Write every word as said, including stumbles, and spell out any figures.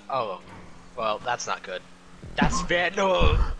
Oh, well, that's not good. That's bad. No.